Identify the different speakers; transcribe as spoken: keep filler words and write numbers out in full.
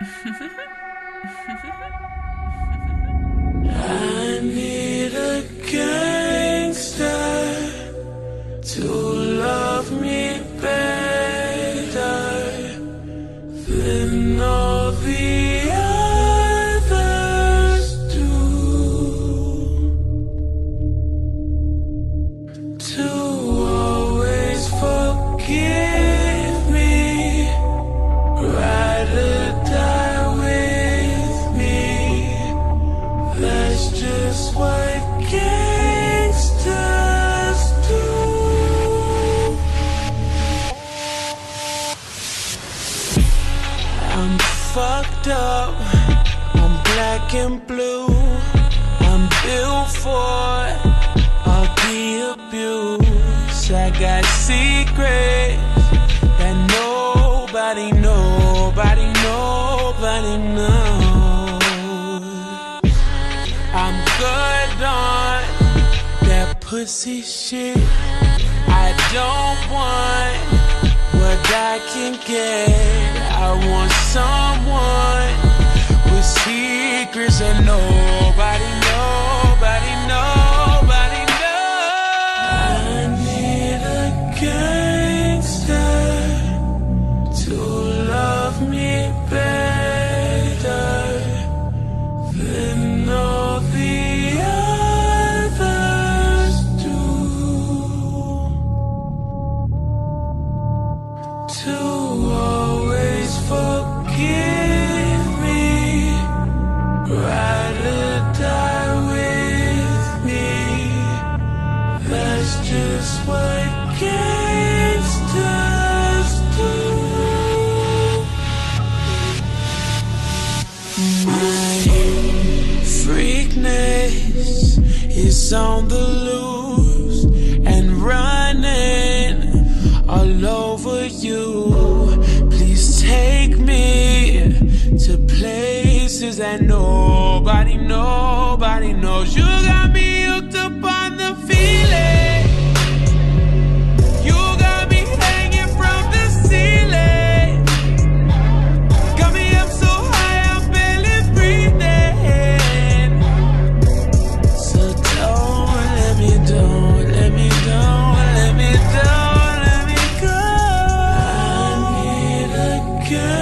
Speaker 1: I need a gangster to love me better than all the others do. To always forgive me, ride or die with me. That's just what gangsters do. I'm fucked up, I'm black and blue. I'm built for all the abuse. I got secrets that nobody, nobody, nobody knows. I'm good on that pussy shit. I don't want what I can get. I want someone with secrets that nobody, nobody, nobody knows. I need a gangster to love me better than all the others do. To always forgive me, ride or die with me. That's just what gangsters do. My freakness is on the loose and running all over you. Please take me to places that nobody, nobody knows. You got me hooked up on the feeling. You got me hanging from the ceiling. Got me up so high I'm barely breathing. So don't let me, don't let me, don't let me, don't let me go. I need a girl